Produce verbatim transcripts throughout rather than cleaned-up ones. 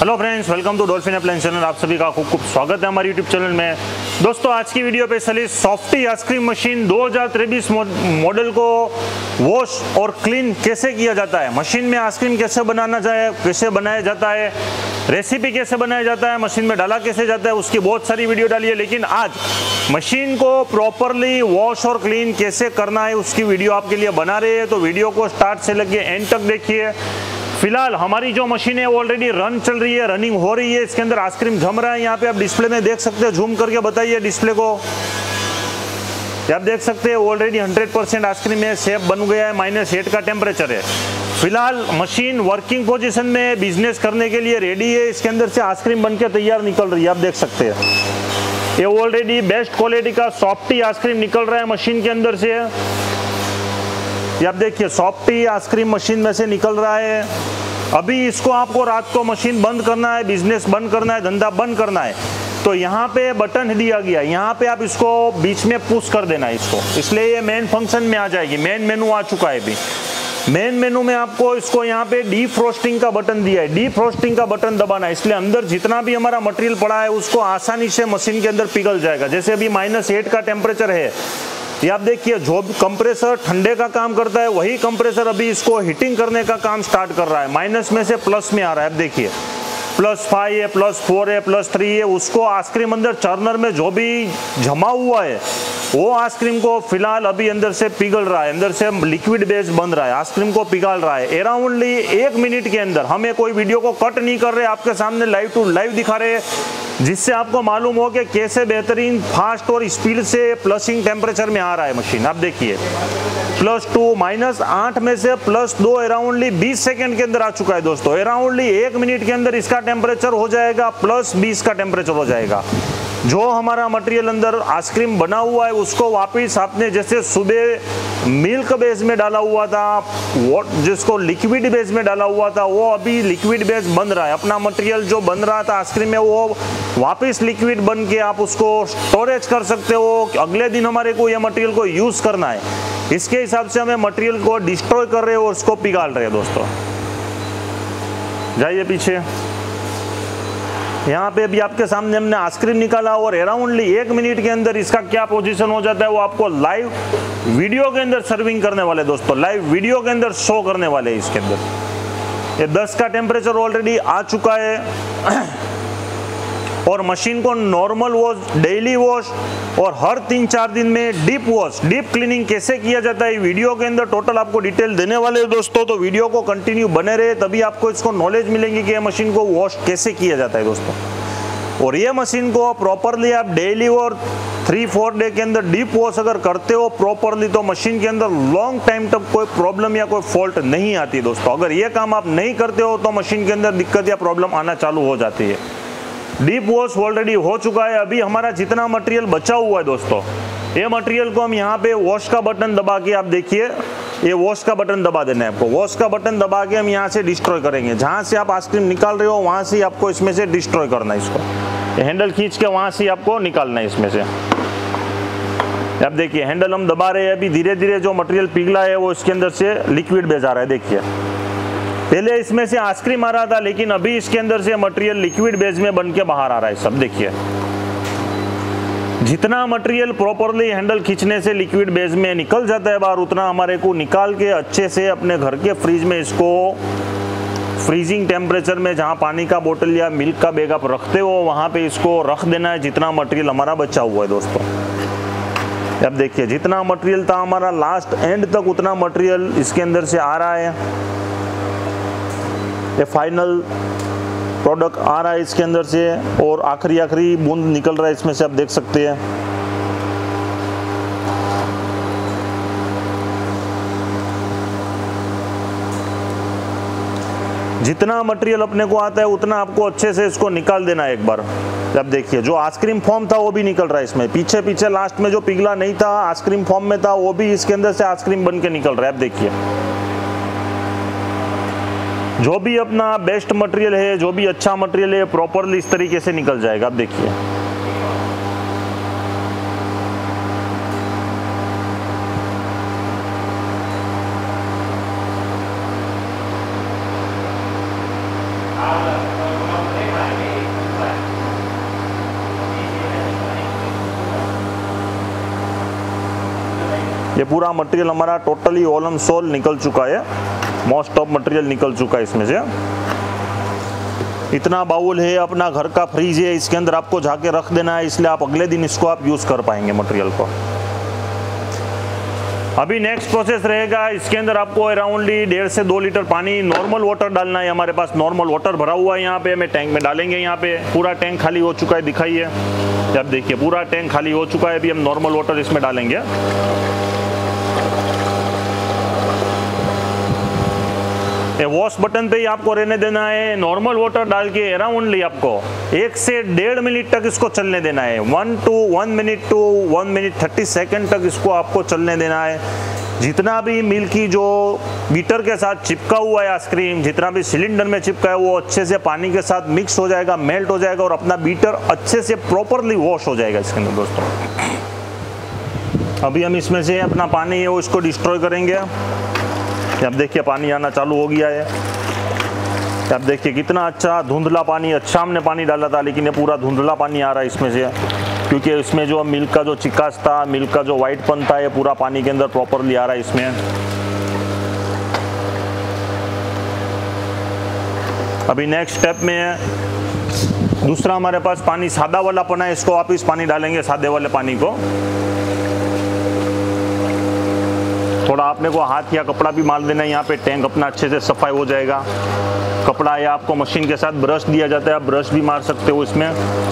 Hello friends, welcome to dolphin appliance channel. आप सभी का खूब खूब स्वागत है हमारे यूट्यूब चैनल में। दोस्तों, आज की वीडियो पे चली सॉफ्टी आइसक्रीम मशीन दो हज़ार तेईस मॉडल को वॉश और क्लीन कैसे किया जाता है, मशीन में आइसक्रीम कैसे बनाना जाए कैसे बनाया जाता है, रेसिपी कैसे बनाया जाता है, मशीन में डाला कैसे जाता है, उसकी बहुत सारी वीडियो डाली है। लेकिन आज मशीन को प्रॉपरली वॉश और क्लीन कैसे करना है उसकी वीडियो आपके लिए बना रहे हैं। तो वीडियो को स्टार्ट से लेके एंड तक देखिए। फिलहाल हमारी जो मशीन है वो ऑलरेडी रन चल रही है, रनिंग हो रही है। इसके अंदर आइसक्रीम जम रहा है। यहाँ पे आप डिस्प्ले में देख सकते हैं, जूम करके बताइए डिस्प्ले को। आप देख सकते हैं ऑलरेडी हंड्रेड परसेंट आइसक्रीम है, शेप बन गया है, माइनस एट का टेम्परेचर है। फिलहाल मशीन वर्किंग पोजीशन में बिजनेस करने के लिए रेडी है। इसके अंदर से आइसक्रीम बन के तैयार निकल रही है, आप देख सकते हैं। ये ऑलरेडी बेस्ट क्वालिटी का सॉफ्टी आइसक्रीम निकल रहा है मशीन के अंदर से। ये आप देखिए, सॉफ्टी आइसक्रीम मशीन में से निकल रहा है। अभी इसको आपको रात को मशीन बंद करना है, बिजनेस बंद करना है, धंधा बंद करना है, तो यहाँ पे बटन दिया गया है, यहाँ पे आप इसको बीच में पुश कर देना है इसको, इसलिए ये मेन फंक्शन में आ जाएगी। मेन मेनू आ चुका है अभी। मेन मेनू में आपको इसको यहाँ पे डी फ्रोस्टिंग का बटन दिया है, डी फ्रोस्टिंग का बटन दबाना है, इसलिए अंदर जितना भी हमारा मटेरियल पड़ा है उसको आसानी से मशीन के अंदर पिघल जाएगा। जैसे अभी माइनस एट का टेम्परेचर है, ये आप देखिए, जो कंप्रेसर ठंडे का काम करता है वही कंप्रेसर अभी इसको हीटिंग करने का काम स्टार्ट कर रहा है। माइनस में से प्लस में आ रहा है, आप देखिए, प्लस फाइव है, प्लस फोर है, प्लस थ्री है। उसको आइसक्रीम अंदर चर्नर में जो भी जमा हुआ है वो आइसक्रीम को फिलहाल अभी अंदर से पिघल रहा है, अंदर से लिक्विड बेस बन रहा है, आइसक्रीम को पिघाल रहा है। अराउंडली एक मिनट के अंदर, हमें कोई वीडियो को कट नहीं कर रहे, आपके सामने लाइव टू लाइव दिखा रहे हैं, जिससे आपको मालूम हो कि कैसे बेहतरीन फास्ट और स्पीड से प्लसिंग टेम्परेचर में आ रहा है मशीन। आप देखिए, प्लस टू माइनस आठ में से प्लस दो अराउंडली बीस सेकंड के अंदर आ चुका है दोस्तों। अराउंडली एक मिनट के अंदर इसका टेम्परेचर हो जाएगा प्लस बीस का टेम्परेचर हो जाएगा। जो हमारा मटेरियल अंदर आइसक्रीम बना हुआ है उसको वापस आपने जैसे सुबह मिल्क बेस में डाला हुआ था, वो जिसको लिक्विड बेस में डाला हुआ था, वो अभी लिक्विड बेस बन रहा है। अपना मटेरियल जो बन रहा था आइसक्रीम में वो वापस लिक्विड बन के आप उसको स्टोरेज कर सकते हो। अगले दिन हमारे को ये मटेरियल को यूज करना है, इसके हिसाब से हमें मटेरियल को डिस्ट्रॉय कर रहे हो और उसको पिघाल रहे हैं दोस्तों। जाइए पीछे। यहाँ पे अभी आपके सामने हमने आइसक्रीम निकाला और अराउंडली एक मिनट के अंदर इसका क्या पोजीशन हो जाता है वो आपको लाइव वीडियो के अंदर सर्विंग करने वाले दोस्तों, लाइव वीडियो के अंदर शो करने वाले हैं इसके अंदर। ये दस का टेम्परेचर ऑलरेडी आ चुका है और मशीन को नॉर्मल वॉश, डेली वॉश और हर तीन चार दिन में डीप वॉश, डीप क्लीनिंग कैसे किया जाता है वीडियो के अंदर टोटल आपको डिटेल देने वाले हैं दोस्तों। तो वीडियो को कंटिन्यू बने रहे, तभी आपको इसको नॉलेज मिलेंगी कि ये मशीन को वॉश कैसे किया जाता है दोस्तों। और ये मशीन को प्रॉपरली आप डेली और थ्री फोर डे के अंदर डीप वॉश अगर करते हो प्रॉपरली, तो मशीन के अंदर लॉन्ग टाइम तक कोई प्रॉब्लम या कोई फॉल्ट नहीं आती दोस्तों। अगर ये काम आप नहीं करते हो तो मशीन के अंदर दिक्कत या प्रॉब्लम आना चालू हो जाती है। डीप वॉश ऑलरेडी हो चुका है। अभी हमारा जितना मटेरियल बचा हुआ है दोस्तों, ये मटेरियल को हम यहाँ पे वॉश का बटन दबा के, आप देखिए, ये वॉश का बटन दबा देना है आपको। वॉश का बटन दबा के हम यहाँ से डिस्ट्रॉय करेंगे। जहाँ से आप आइसक्रीम निकाल रहे हो वहाँ से आपको इसमें से डिस्ट्रॉय करना है इसको। ये हैंडल खींच के वहाँ से आपको निकालना है इसमें से। आप देखिए, हैंडल हम दबा रहे हैं। अभी धीरे धीरे जो मटेरियल पिघला है वो इसके अंदर से लिक्विड बेस आ रहा है। देखिए, पहले इसमें से आइसक्रीम आ रहा था, लेकिन अभी इसके अंदर से मटेरियल लिक्विड बेस में बन के बाहर आ रहा है सब। देखिए, जितना मटेरियल प्रॉपरली हैंडल खींचने से लिक्विड बेस में निकल जाता है बाहर, उतना हमारे को निकाल के अच्छे से अपने घर के फ्रिज में इसको फ्रीजिंग टेम्परेचर में, जहां पानी का बोतल या मिल्क का बैग आप रखते हो वहां पे इसको रख देना है। जितना मटेरियल हमारा बचा हुआ है दोस्तों, अब देखिए, जितना मटेरियल था हमारा लास्ट एंड तक उतना मटेरियल इसके अंदर से आ रहा है। ये फाइनल प्रोडक्ट आ रहा है इसके अंदर से और आखिरी आखिरी बूंद निकल रहा है इसमें से, आप देख सकते हैं। जितना मटेरियल अपने को आता है उतना आपको अच्छे से इसको निकाल देना है एक बार। अब देखिए, जो आइसक्रीम फॉर्म था वो भी निकल रहा है इसमें। पीछे पीछे लास्ट में जो पिघला नहीं था आइसक्रीम फॉर्म में था, वो भी इसके अंदर से आइसक्रीम बन के निकल रहा है। अब देखिए, जो भी अपना बेस्ट मटेरियल है, जो भी अच्छा मटेरियल है, प्रॉपरली इस तरीके से निकल जाएगा। आप देखिए, ये पूरा मटेरियल हमारा टोटली ऑल एंड सोल निकल चुका है, मोस्ट ऑफ मटेरियल निकल चुका है इसमें से। इतना बाउल है, अपना घर का फ्रीज है, इसके अंदर आपको जाके रख देना है, इसलिए आप अगले दिन इसको आप यूज़ कर पाएंगे मटेरियल को। अभी नेक्स्ट प्रोसेस रहेगा, इसके अंदर आपको अराउंडली डेढ़ से दो लीटर पानी नॉर्मल वाटर डालना है। हमारे पास नॉर्मल वाटर भरा हुआ है यहाँ पे, हमें टैंक में डालेंगे। यहाँ पे पूरा टैंक खाली हो चुका है, दिखाइए। अब देखिए पूरा टैंक खाली हो चुका है, अभी हम नॉर्मल वाटर इसमें डालेंगे। ये वॉश बटन पे ही आपको रहने देना है। नॉर्मल वाटर डाल के अराउंडली आपको एक से डेढ़ मिनट तक इसको चलने देना है। One two one minute two one minute thirty second तक इसको आपको चलने देना है। जितना भी मिल्की जो बीटर के साथ चिपका हुआ है आइसक्रीम, जितना भी सिलेंडर में चिपका है, वो अच्छे से पानी के साथ मिक्स हो जाएगा, मेल्ट हो जाएगा और अपना बीटर अच्छे से प्रॉपरली वॉश हो जाएगा इसके अंदर दोस्तों। अभी हम इसमें से अपना पानी है वो इसको डिस्ट्रॉय करेंगे। अब देखिए पानी आना चालू हो गया है। अब देखिए कितना अच्छा धुंधला पानी, अच्छा हमने पानी डाला था लेकिन ये पूरा धुंधला पानी आ रहा है इसमें से, क्योंकि इसमें जो मिल्क का जो चिकास था, मिल्क का जो वाइटपन था, ये पूरा पानी के अंदर प्रॉपरली आ रहा है इसमें। अभी नेक्स्ट स्टेप में दूसरा हमारे पास पानी सादा वाला पना है, इसको वापिस पानी डालेंगे, सादे वाले पानी को। थोड़ा आपने को हाथ या कपड़ा भी मार देना है, यहाँ पे टैंक अपना अच्छे से सफाई हो जाएगा। कपड़ा या आपको मशीन के साथ ब्रश दिया जाता है, आप ब्रश भी मार सकते हो इसमें।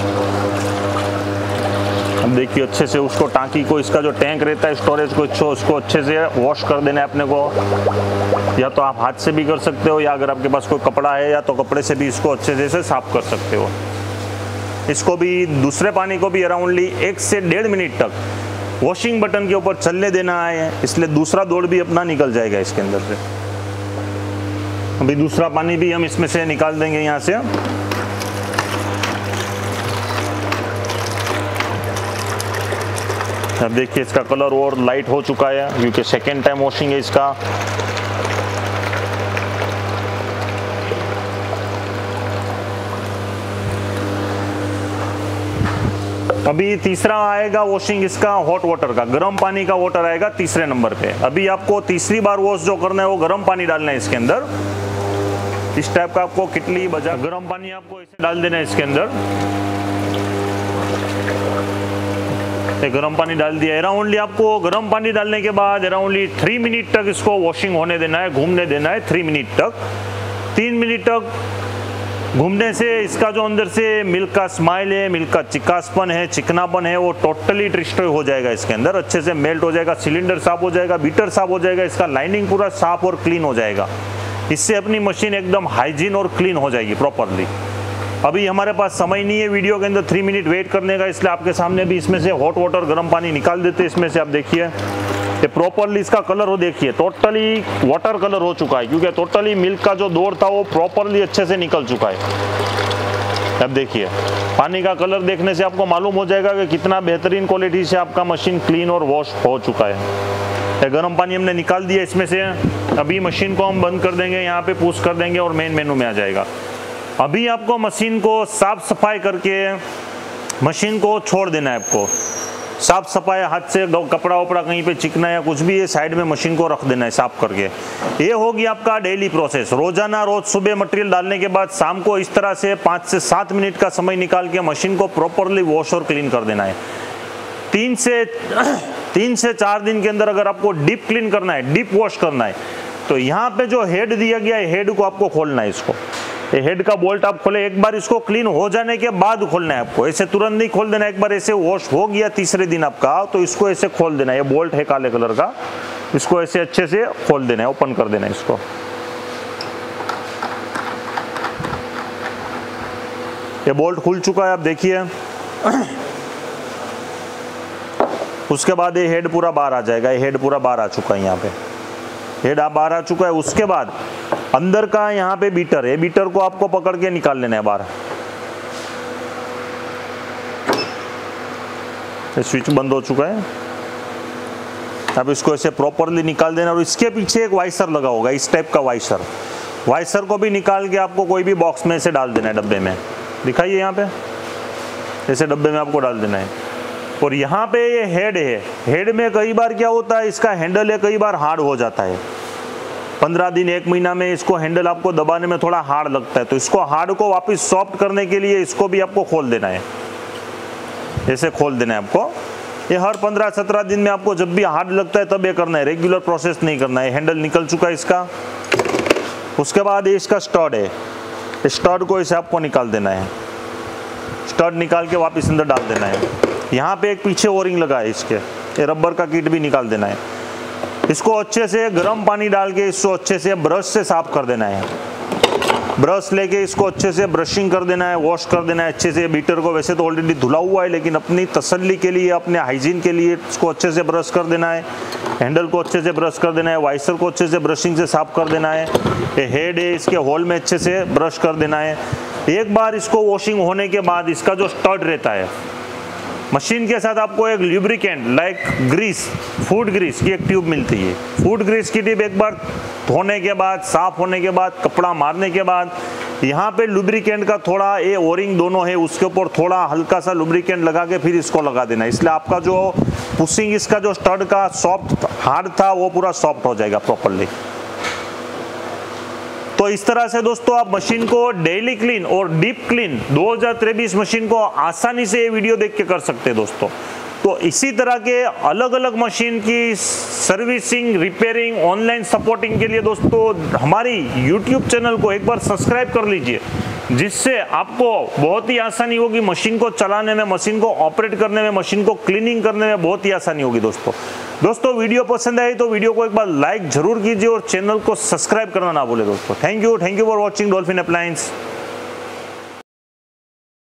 अब देखिए अच्छे से उसको टांकी को, इसका जो टैंक रहता है स्टोरेज को, उसको अच्छे से वॉश कर देना है अपने को। या तो आप हाथ से भी कर सकते हो, या अगर आपके पास कोई कपड़ा है या तो कपड़े से भी इसको अच्छे से साफ कर सकते हो। इसको भी दूसरे पानी को भी अराउंडली एक से डेढ़ मिनट तक वॉशिंग बटन के ऊपर चलने देना है, इसलिए दूसरा दौड़ भी अपना निकल जाएगा इसके अंदर से। अभी दूसरा पानी भी हम इसमें से निकाल देंगे यहाँ से। अब देखिए इसका कलर और लाइट हो चुका है, क्योंकि सेकेंड टाइम वॉशिंग है इसका। अभी तीसरा आएगा वॉशिंग इसका हॉट वाटर का, गर्म पानी का वाटर आएगा तीसरे नंबर पे। अभी आपको तीसरी बार वॉश जो करना है वो गर्म पानी डालना है इसके अंदर। इस टाइप का आपको किटली बजा गर्म पानी आपको इसे डाल देना है इसके अंदर। ये गर्म पानी डाल दिया। अराउंडली आपको गर्म पानी डालने के बाद अराउंडली थ्री मिनट तक इसको वॉशिंग होने देना है, घूमने देना है थ्री मिनट तक। तीन मिनट तक घूमने से इसका जो अंदर से मिल्क का स्माइल है, मिल्क का चिकासपन है, चिकनापन है, वो टोटली डिस्ट्रॉय हो जाएगा इसके अंदर, अच्छे से मेल्ट हो जाएगा। सिलेंडर साफ हो जाएगा, बीटर साफ हो जाएगा, इसका लाइनिंग पूरा साफ और क्लीन हो जाएगा। इससे अपनी मशीन एकदम हाइजीन और क्लीन हो जाएगी प्रॉपरली। अभी हमारे पास समय नहीं है वीडियो के अंदर थ्री मिनट वेट करने का, इसलिए आपके सामने भी इसमें से हॉट वाटर गर्म पानी निकाल देते हैं इसमें से। आप देखिए ये प्रॉपरली इसका कलर हो, देखिए टोटली वाटर कलर हो चुका है, क्योंकि टोटली मिल्क का जो दौर था वो प्रॉपरली अच्छे से निकल चुका है। अब देखिए पानी का कलर देखने से आपको मालूम हो जाएगा कि कितना बेहतरीन क्वालिटी से आपका मशीन क्लीन और वॉश हो चुका है। ये गर्म पानी हमने निकाल दिया इसमें से। अभी मशीन को हम बंद कर देंगे, यहाँ पे पुश कर देंगे और मेन मेनू में आ जाएगा। अभी आपको मशीन को साफ सफाई करके मशीन को छोड़ देना है। आपको साफ सफाई हाथ से कपड़ा वपड़ा कहीं पे चिकना या कुछ भी है साइड में मशीन को रख देना है साफ करके। ये होगी आपका डेली प्रोसेस। रोजाना रोज सुबह मटेरियल डालने के बाद शाम को इस तरह से पाँच से सात मिनट का समय निकाल के मशीन को प्रॉपरली वॉश और क्लीन कर देना है। तीन से तीन से चार दिन के अंदर अगर आपको डीप क्लीन करना है, डीप वॉश करना है, तो यहाँ पे जो हेड दिया गया है हेड को आपको खोलना है। इसको ये हेड का बोल्ट आप खोले, एक बार इसको क्लीन हो जाने के बाद खोलना है आपको, ऐसे तुरंत नहीं खोल देना। एक बार ऐसे वॉश हो गया तीसरे दिन आपका, तो इसको ऐसे खोल देना है। ये बोल्ट है काले कलर का, इसको ऐसे अच्छे से खोल देना है, ओपन कर देना है इसको। ये बोल्ट खुल चुका है, आप देखिए। उसके बाद ये हेड पूरा बाहर आ जाएगा। ये हेड पूरा बाहर आ चुका है, यहाँ पे हेड आप बाहर आ चुका है। उसके बाद अंदर का यहाँ पे बीटर है, बीटर को आपको पकड़ के निकाल लेना है बाहर। स्विच बंद हो चुका है, अब इसको ऐसे प्रॉपरली निकाल देना। और इसके पीछे एक वाइसर लगा होगा, इस टाइप का वाइसर। वाइसर को भी निकाल के आपको कोई भी बॉक्स में से डाल देना है, डब्बे में। दिखाइए यहाँ पे, ऐसे डब्बे में आपको डाल देना है। और यहाँ पे ये हेड है, हेड में कई बार क्या होता है, इसका हैंडल है कई बार हार्ड हो जाता है। पंद्रह दिन एक महीना में इसको हैंडल आपको दबाने में थोड़ा हार्ड लगता है, तो इसको हार्ड को वापस सॉफ्ट करने के लिए इसको भी आपको खोल देना है, ऐसे खोल देना है आपको। ये हर पंद्रह सत्रह दिन में आपको जब भी हार्ड लगता है तब ये करना है, रेगुलर प्रोसेस नहीं करना है। हैंडल निकल चुका है इसका। उसके बाद ये इसका स्टड है, स्टड को इसे आपको निकाल देना है, स्टड निकाल के वापस अंदर डाल देना है। यहाँ पे एक पीछे ओरिंग लगा है इसके, ये रबर का किट भी निकाल देना है। इसको अच्छे से गर्म पानी डाल के इसको अच्छे से ब्रश से साफ कर देना है। ब्रश लेके इसको अच्छे से ब्रशिंग कर देना है, वॉश कर देना है अच्छे से। बीटर को वैसे तो ऑलरेडी धुला हुआ है, लेकिन अपनी तसल्ली के लिए, अपने हाइजीन के लिए इसको अच्छे से ब्रश कर देना है। हैंडल को अच्छे से ब्रश कर देना है, वाइसर को अच्छे से ब्रशिंग से साफ कर देना है। ये हेड है, इसके होल में अच्छे से ब्रश कर देना है। एक बार इसको वॉशिंग होने के बाद इसका जो स्टड रहता है, मशीन के साथ आपको एक lubricant like grease, food grease की एक ट्यूब मिलती है। फूड ग्रीस की ट्यूब एक बार धोने के बाद, साफ होने के बाद, कपड़ा मारने के बाद, यहाँ पे लुब्रिकेंट का थोड़ा, ये ओरिंग दोनों है उसके ऊपर थोड़ा हल्का सा लुब्रिकेंट लगा के फिर इसको लगा देना। इसलिए आपका जो पुशिंग, इसका जो स्टड का सॉफ्ट हार्ड था वो पूरा सॉफ्ट हो जाएगा प्रॉपरली। तो इस तरह से दोस्तों आप मशीन को डेली क्लीन और डीप क्लीन दो हज़ार तेईस मशीन को आसानी से ये वीडियो देख के कर सकते हैं दोस्तों। तो इसी तरह के अलग अलग मशीन की सर्विसिंग, रिपेयरिंग, ऑनलाइन सपोर्टिंग के लिए दोस्तों हमारी यूट्यूब चैनल को एक बार सब्सक्राइब कर लीजिए, जिससे आपको बहुत ही आसानी होगी मशीन को चलाने में, मशीन को ऑपरेट करने में, मशीन को क्लीनिंग करने में बहुत ही आसानी होगी दोस्तों। दोस्तों वीडियो पसंद आई तो वीडियो को एक बार लाइक जरूर कीजिए और चैनल को सब्सक्राइब करना ना भूले दोस्तों। Thank you, thank you for watching dolphin appliance.